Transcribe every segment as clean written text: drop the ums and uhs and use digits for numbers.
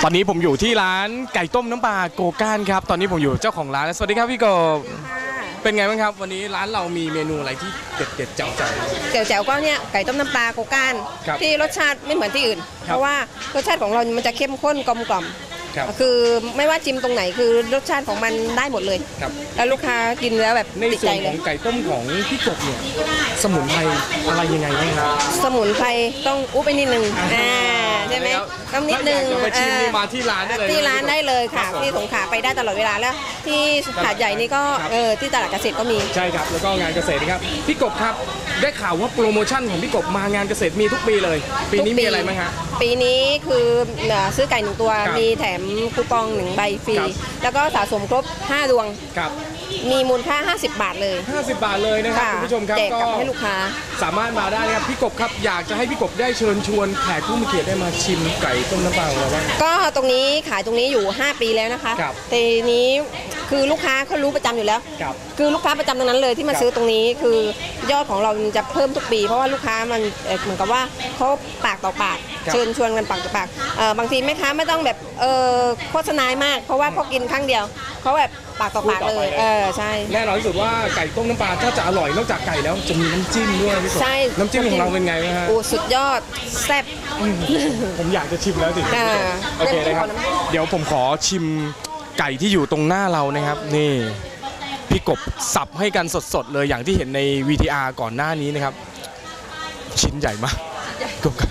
ตอนนี้ผมอยู่ที่ร้านไก่ต้มน้ำปลาโกก้านครับตอนนี้ผมอยู่เจ้าของร้านสวัสดีครับพี่กบเป็นไงบ้างครับวันนี้ร้านเรามีเมนูอะไรที่เด็ดๆเจ๋วๆก็เนี่ยไก่ต้มน้ำปลาโกก้านที่รสชาติไม่เหมือนที่อื่นเพราะว่ารสชาติของเรามันจะเข้มข้นกลมกล่อมคือไม่ว่าจิ้มตรงไหนคือรสชาติของมันได้หมดเลยแล้วลูกค้ากินแล้วแบบติดใจเลยในส่วนของไก่ต้มของพี่กบเนี่ยสมุนไพรอะไรยังไงบ้างครับสมุนไพรต้องอุ๊บไปนิดนึงใช่ไหมต้องนิดนึงไปชิมมาที่ร้านได้เลยที่ร้านได้เลยค่ะที่สงขลาไปได้ตลอดเวลาแล้วที่หาดใหญ่นี่ก็ที่ตลาดเกษตรก็มีใช่ครับแล้วก็งานเกษตรนะครับพี่กบครับได้ข่าวว่าโปรโมชั่นของพี่กบมางานเกษตรมีทุกปีเลยปีนี้มีอะไรบ้างฮะปีนี้คือซื้อไก่1ตัวมีแถมคูปอง1ใบฟรีแล้วก็สะสมครบ5ดวงมีมูลค่า50 บาทเลย 50 บาทเลยนะครับคุณผู้ชมครับก็ให้ลูกค้าสามารถมาได้นะครับพี่กบครับอยากจะให้พี่กบได้เชิญชวนแขกผู้มีเกียรติได้มาชิมไก่ต้มน้ำปลาของเราบ้างก็ตรงนี้ขายตรงนี้อยู่5 ปีแล้วนะคะแต่นี้คือลูกค้าเขารู้ประจำอยู่แล้วคือลูกค้าประจำตรงนั้นเลยที่มาซื้อตรงนี้คือยอดของเราจะเพิ่มทุกปีเพราะว่าลูกค้ามันเหมือนกับว่าเขาปากต่อปากเชิญชวนกันปากต่อปากบางทีแม่ค้าไม่ต้องแบบโฆษณามากเพราะว่าเขากินครั้งเดียวเขาแบบปากต่อปากเลยใช่แน่นอนที่สุดว่าไก่ต้มน้ำปลาถ้าจะอร่อยนอกจากไก่แล้วจะมีน้ำจิ้มด้วยพี่กบใช่น้ำจิ้มของเราเป็นไงฮะโอ้สุดยอดแซ่บผมอยากจะชิมแล้วสิโอเคนะครับเดี๋ยวผมขอชิมไก่ที่อยู่ตรงหน้าเรานะครับนี่พี่กบสับให้กันสดๆเลยอย่างที่เห็นใน VTR ก่อนหน้านี้นะครับชิ้นใหญ่มากกบ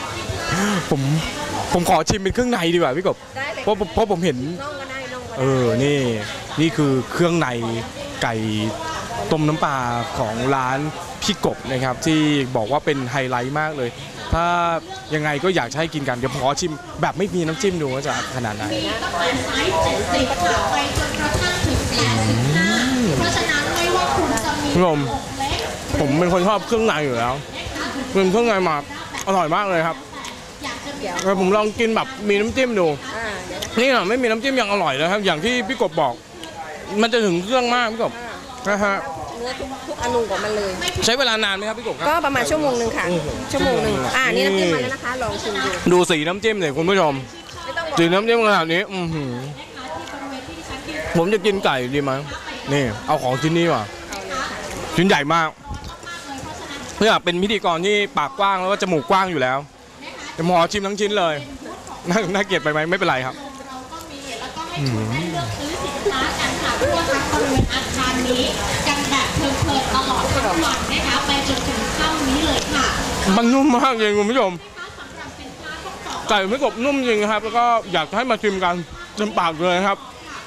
ผมขอชิมเป็นเครื่องในดีกว่าพี่กบเพราะผมเห็นนี่คือเครื่องในไก่ต้มน้ำปลาของร้านพี่กบนะครับที่บอกว่าเป็นไฮไลท์มากเลยถ้ายังไงก็อยากให้กินกันเดี๋ยวขอชิมแบบไม่มีน้ำจิ้มดูว่าจะขนาดไหนคุณผู้ชมผมเป็นคนชอบเครื่องในอยู่แล้วเครื่องในมาอร่อยมากเลยครับผมลองกินแบบมีน้ำจิ้มดูนี่นะไม่มีน้ำจิ้มยังอร่อยเลยครับอย่างที่พี่กบบอกมันจะถึงเครื่องมากพี่กบนะฮะเนื้อทุกอนูของมันเลยใช้เวลานานไหมครับพี่กบครับก็ประมาณชั่วโมงนึงค่ะชั่วโมงนึงนี่น้ำจิ้มมาแล้วนะคะลองชิมดูสีน้ำจิ้มเลยคุณผู้ชมสีน้ำจิ้มขนาดนี้ผมจะกินไก่ดีไหมนี่เอาของชิ้นนี้ว่ะชิ้นใหญ่มากเพื่อเป็นพิธีกรที่ปากกว้างแล้วก็จมูกกว้างอยู่แล้วจะขอชิมทั้งชิ้นเลยน่าเกลียดไปไหมไม่เป็นไรครับมันนุ่มมากจริงคุณผู้ชมไก่ไม่กบนุ่มจริงครับแล้วก็อยากให้มาชิมกันเต็มปากเลยครับ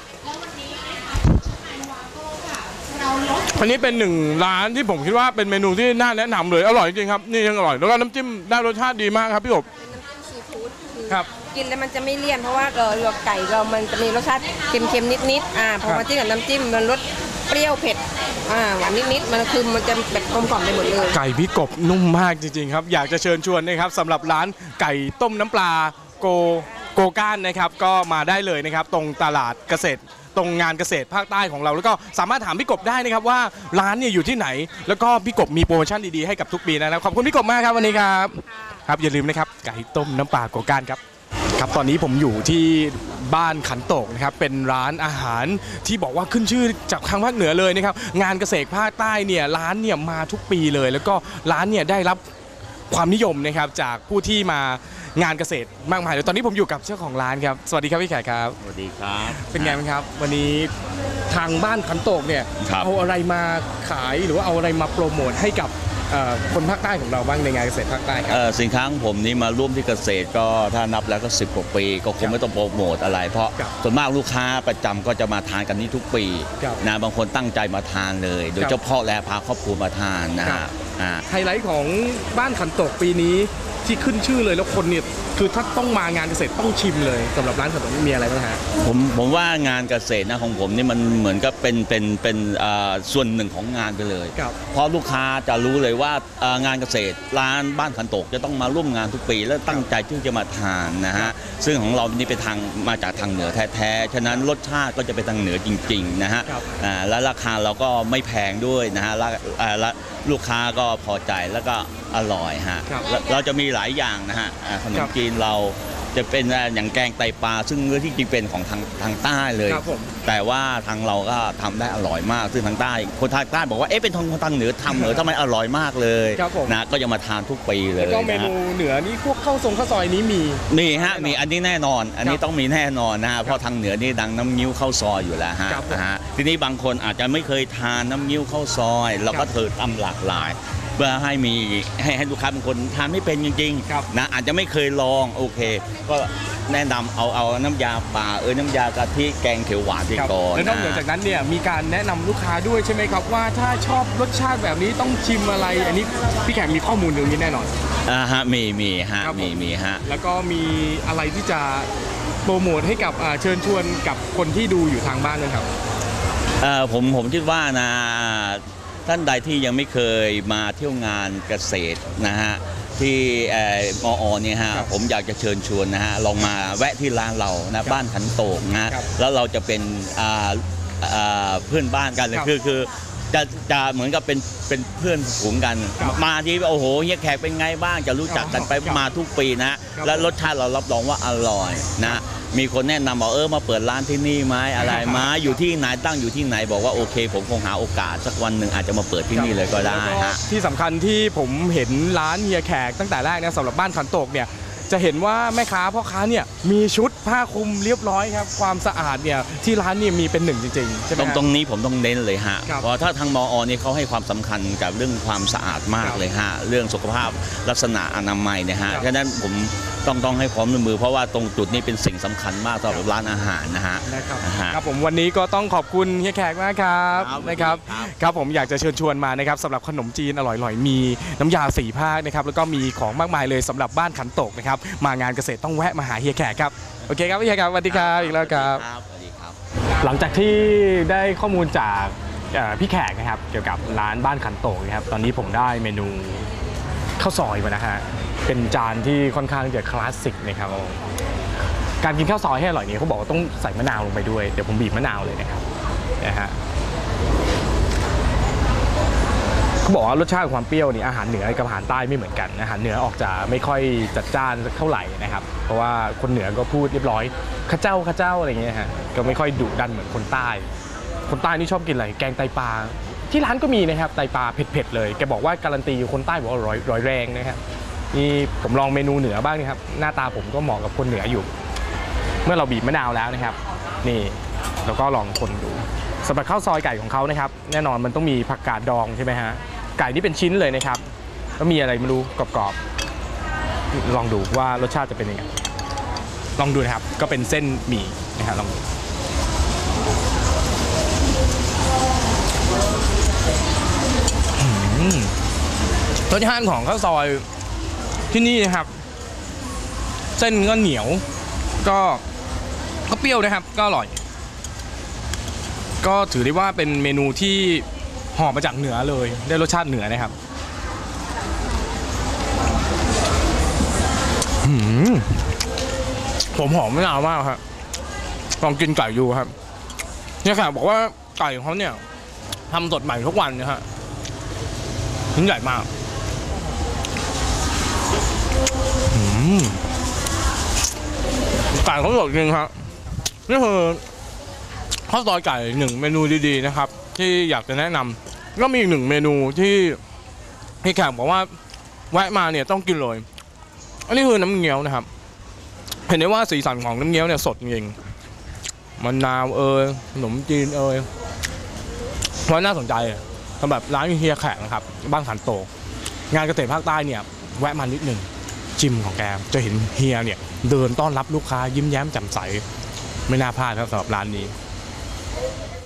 อันนี้เป็นหนึ่งร้านที่ผมคิดว่าเป็นเมนูที่น่าแนะนำเลยอร่อยจริงครับนี่ยังอร่อยแล้วก็น้ำจิ้มได้รสชาติดีมากครับพี่กบครับกินแล้วมันจะไม่เลี่ยนเพราะว่าไก่เรามันจะมีรสชาติเค็มๆนิดๆพอมาจิ้มกับน้ำจิ้มมันรสเปรี้ยวเผ็ดหวานนิดๆมันคือมันจะแบบกลมกล่อมไปหมดเลยไก่พี่กบนุ่มมากจริงๆครับอยากจะเชิญชวนนะครับสำหรับร้านไก่ต้มน้ำปลาโกก้านนะครับก็มาได้เลยนะครับตรงตลาดเกษตรตรงงานเกษตรภาคใต้ของเราแล้วก็สามารถถามพี่กบได้นะครับว่าร้านเนี่ยอยู่ที่ไหนแล้วก็พี่กบมีโปรโมชั่นดีๆให้กับทุกปีนะครับขอบคุณพี่กบมากครับวันนี้ครับอย่าลืมนะครับไก่ต้มน้ำปลาโกก้านครับตอนนี้ผมอยู่ที่บ้านขันโตกนะครับเป็นร้านอาหารที่บอกว่าขึ้นชื่อจากทางภาคเหนือเลยนะครับงานเกษตรภาคใต้เนี่ยร้านเนี่ยมาทุกปีเลยแล้วก็ร้านเนี่ยได้รับความนิยมนะครับจากผู้ที่มางานเกษตรมากมายเลยตอนนี้ผมอยู่กับเจ้าของร้านครับสวัสดีครับพี่แขกครับสวัสดีครับเป็นไงบ้างครับวันนี้ทางบ้านขันโตกเนี่ยเอาอะไรมาขายหรือว่าเอาอะไรมาโปรโมทให้กับคนภาคใต้ของเราบ้างในงานเกษตรภาคใต้ครับสินค้าของผมนี่มาร่วมที่เกษตรก็ถ้านับแล้วก็10 กว่าปีก็คงไม่ต้องโปรโมทอะไรเพราะส่วนมากลูกค้าประจำก็จะมาทานกันนี้ทุกปีนะบางคนตั้งใจมาทานเลยโดยเฉพาะและพาครอบครัวมาทานนะฮะไฮไลท์ของบ้านขันโตกปีนี้ที่ขึ้นชื่อเลยแล้วคนเนี่ยคือถ้าต้องมางานเกษตรต้องชิมเลยสำหรับร้านขันโตกมีอะไรบ้างฮะผมว่างานเกษตรนะของผมนี่มันเหมือนกับเป็นส่วนหนึ่งของงานไปเลยเพราะลูกค้าจะรู้เลยว่างานเกษตรร้านบ้านขันโตกจะต้องมาร่วมงานทุกปีและตั้งใจที่จะมาทานนะฮะซึ่งของเรานี่เป็นทางมาจากทางเหนือแท้ๆฉะนั้นรสชาติก็จะเป็นทางเหนือจริงๆนะฮะและราคาเราก็ไม่แพงด้วยนะฮะลูกค้าก็พอใจแล้วก็อร่อยฮะเราจะมีหลายอย่างนะฮะขนมจีนเราจะเป็นอย่างแกงไตปลาซึ่งเนื้อที่จริงเป็นของทางใต้เลยครับผมแต่ว่าทางเราก็ทำได้อร่อยมากซึ่งทางใต้คนทางใต้บอกว่าเอ๊ะเป็นคนทางเหนือทำเหนือทำไมอร่อยมากเลยครับผมนะก็จะมาทานทุกปีเลยแล้วก็เมนูเหนือนี่พวกข้าวซอยนี้มีมีฮะมีอันนี้แน่นอน อันนี้ครับต้องมีแน่นอนนะฮะเพราะทางเหนือนี่ดังน้ำงิ้วข้าวซอยอยู่แล้วฮะครับผมนะฮะทีนี้บางคนอาจจะไม่เคยทานน้ำงิ้วข้าวซอย เราก็เถิดทำหลากหลาย เพื่อให้มีให้ลูกค้าบางคนทานไม่เป็นจริงครับๆนะอาจจะไม่เคยลองโอเค ก็แนะนำเอาน้ำยาป่าน้ำยากะทิแกงเขียวหวานที่ครับก่อนแล้วนอกเหนือจากนั้นเนี่ยมีการแนะนำลูกค้าด้วยใช่ไหมครับว่าถ้าชอบรสชาติแบบนี้ต้องชิมอะไร อันนี้พี่แขกมีข้อมูลตรงนี้แน่นอนฮะมีฮะครับผมมีฮะแล้วก็มีอะไรที่จะโปรโมทให้กับเชิญชวนกับคนที่ดูอยู่ทางบ้านด้วยครับผมคิดว่านะท่านใดที่ยังไม่เคยมาเที่ยวงานเกษตรนะฮะที่มอเนี่ยฮะครับผมอยากจะเชิญชวนนะฮะลองมาแวะที่ร้านเรานะบ้านขันโตกนะฮะครับแล้วเราจะเป็นเพื่อนบ้านกันเลยครับคือจะเหมือนกับเป็นเพื่อนฝูงกันครับมาที่โอ้โหเฮียแขกเป็นไงบ้างจะรู้จักกันไปครับมาทุกปีนะครับแล้วรสชาติเรารับรองว่าอร่อยนะมีคนแนะนำบอกมาเปิดร้านที่นี่ไหมอะไรไหมาอยู่ที่ไหนตั้งอยู่ที่ไหนบอกว่าโอเค ผมคงหาโอกาสสักวันหนึ่งอาจจะมาเปิดที่นี่เลยก็ได้แล้วฮะที่สำคัญที่ผมเห็นร้านเฮียแขกตั้งแต่แรกนะสำหรับบ้านขันโตกเนี่ยจะเห็นว่าแม่ค้าพ่อค้าเนี่ยมีชุดผ้าคลุมเรียบร้อยครับความสะอาดเนี่ยที่ร้านเนี่ยมีเป็นหนึ่งจริงๆใช่ไหมตรงฮะตรงนี้ผมต้องเน้นเลยฮะครับเพราะถ้าทางมอนี่เขาให้ความสำคัญกับเรื่องความสะอาดมากครับเลยฮะเรื่องสุขภาพลักษณะอนามัยเนี่ยฮะครับฉะนั้นผมต้องให้ความร่วมมือเพราะว่าตรงจุดนี้เป็นสิ่งสำคัญมากสำหรับร้านอาหารนะฮะนะครับฮะครับผมวันนี้ก็ต้องขอบคุณเฮียแขกมากครับครับนะครับครับครับผมอยากจะเชิญชวนมานะครับสำหรับขนมจีนอร่อยๆมีน้ำยา4 ภาคนะครับแล้วก็มีของมากมายเลยสำหรับบ้านขันโตกนะครับมางานเกษตรต้องแวะมาหาเฮียแขกครับโอเคครับเฮียครับสวัสดีครับอีกแล้วครับสวัสดีครับหลังจากที่ได้ข้อมูลจากพี่แขกนะครับเกี่ยวกับร้านบ้านขันโตกนะครับตอนนี้ผมได้เมนูข้าวซอยมานะฮะเป็นจานที่ค่อนข้างจะคลาสสิกนะครับการกินข้าวซอยให้อร่อยนี้เขาบอกว่าต้องใส่มะนาวลงไปด้วยเดี๋ยวผมบีบมะนาวเลยนะครับนะฮะเขาบอกว่ารสชาติความเปรี้ยวนี่อาหารเหนือกับอาหารใต้ไม่เหมือนกันอาหารเหนือออกจะไม่ค่อยจัดจ้านเท่าไหร่นะครับเพราะว่าคนเหนือก็พูดเรียบร้อยข้าเจ้าอะไรอย่างเงี้ยฮะก็ไม่ค่อยดุดันเหมือนคนใต้คนใต้นี่ชอบกินอะไรแกงไตปลาที่ร้านก็มีนะครับไตปลาเผ็ดๆเลยแกบอกว่าการันตีคนใต้บอกว่าร้อยแรงนะครับนี่ผมลองเมนูเหนือบ้างนะครับหน้าตาผมก็เหมาะกับคนเหนืออยู่ เมื่อเราบีบมะนาวแล้วนะครับนี่แล้วก็ลองคนดูสำหรับข้าวซอยไก่ของเขานะครับแน่นอนมันต้องมีผักกาดดองใช่ไหมฮะไก่นี่เป็นชิ้นเลยนะครับแล้วมีอะไรไม่รู้กรอบๆลองดูว่ารสชาติจะเป็นยังไงลองดูนะครับก็เป็นเส้นหมี่นะครับลองดูรสชาติของข้าวซอยที่นี่นะครับเส้นก็เหนียวก็เปรี้ยวนะครับก็อร่อยก็ถือได้ว่าเป็นเมนูที่ห่อมาจากเหนือเลยได้รสชาติเหนือนะครับผมหอมมะนาวมากครับลองกินไก่ดูครับเนี่ยค่ะบอกว่าไก่ของเขาเนี่ยทำสดใหม่ทุกวันนะฮะชิ้นใหญ่มากไก่เขาสดจริงครับนี่คือข้าวซอยไก่หนึ่งเมนูดีๆนะครับที่อยากจะแนะนำก็มีอีกหนึ่งเมนูที่พี่แขกบอกว่าแวะมาเนี่ยต้องกินเลยอันนี้คือน้ำเงี้ยวนะครับเห็นได้ว่าสีสันของน้ำเงี้ยวเนี่ยสดจริงมะนาวขนมจีนเพราะน่าสนใจสำหรับร้านเฮียแขกนะครับบ้านขันโตกงานเกษตรภาคใต้เนี่ยแวะมานิดหนึ่งชิมของแกจะเห็นเฮียเนี่ยเดินต้อนรับลูกค้ายิ้มแย้มแจ่มใสไม่น่าพลาดครับสำหรับร้านนี้